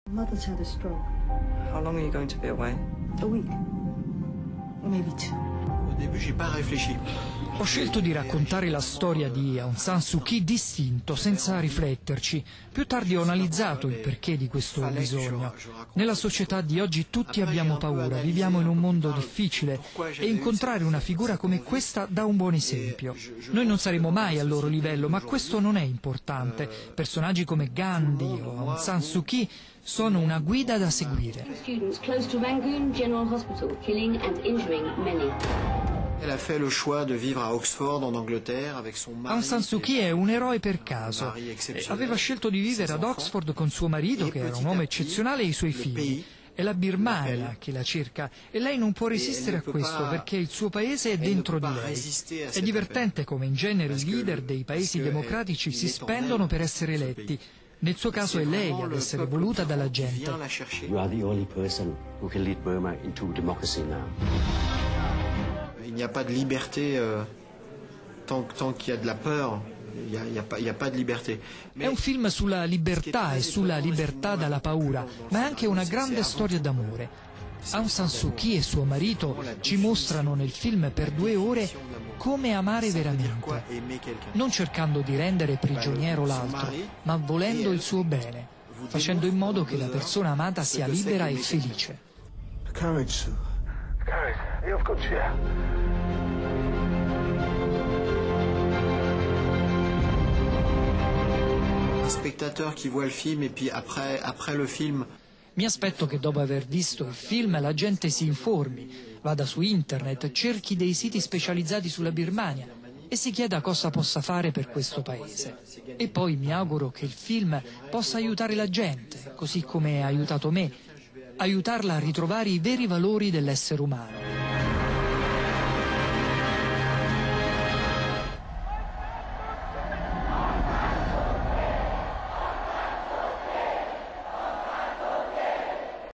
Mother's had a stroke. How long are you going to be away? A week. Or maybe 2. Au début, j'ai pas réfléchi. Ho scelto di raccontare la storia di Aung San Suu Kyi distinto, senza rifletterci. Più tardi ho analizzato il perché di questo bisogno. Nella società di oggi tutti abbiamo paura, viviamo in un mondo difficile e incontrare una figura come questa dà un buon esempio. Noi non saremo mai al loro livello, ma questo non è importante. Personaggi come Gandhi o Aung San Suu Kyi sono una guida da seguire. Elle a fait le choix de vivre à Oxford, en Angleterre, avec son mari. Aung San Suu Kyi è un eroe per caso. Aveva scelto di vivere ad Oxford con suo marito, che era un uomo eccezionale, e i suoi figli. È la Birmania che la cerca e lei non può resistere a questo perché il suo paese è dentro di lei. È divertente come in genere i leader dei paesi democratici si spendono per essere eletti. Nel suo caso è lei ad essere voluta dalla gente. You are the only person who can lead Burma into democracy now. Il n'y a pas de liberté tant qu'il y a de la peur. Il y a pas de liberté. È un film sulla libertà e sulla libertà dalla paura, ma è anche una grande storia d'amore. Aung San Suu Kyi e suo marito ci mostrano nel film per 2 ore come amare veramente, non cercando di rendere prigioniero l'altro, ma volendo il suo bene, facendo in modo che la persona amata sia libera e felice. Courage, Sue. Courage. Io ho Un spectateur qui voit le film et puis après le film. Mi aspetto che dopo aver visto il film la gente si informi, vada su internet, cerchi dei siti specializzati sulla Birmania e si chieda cosa possa fare per questo paese. E poi mi auguro che il film possa aiutare la gente, così come ha aiutato me, aiutarla a ritrovare i veri valori dell'essere umano.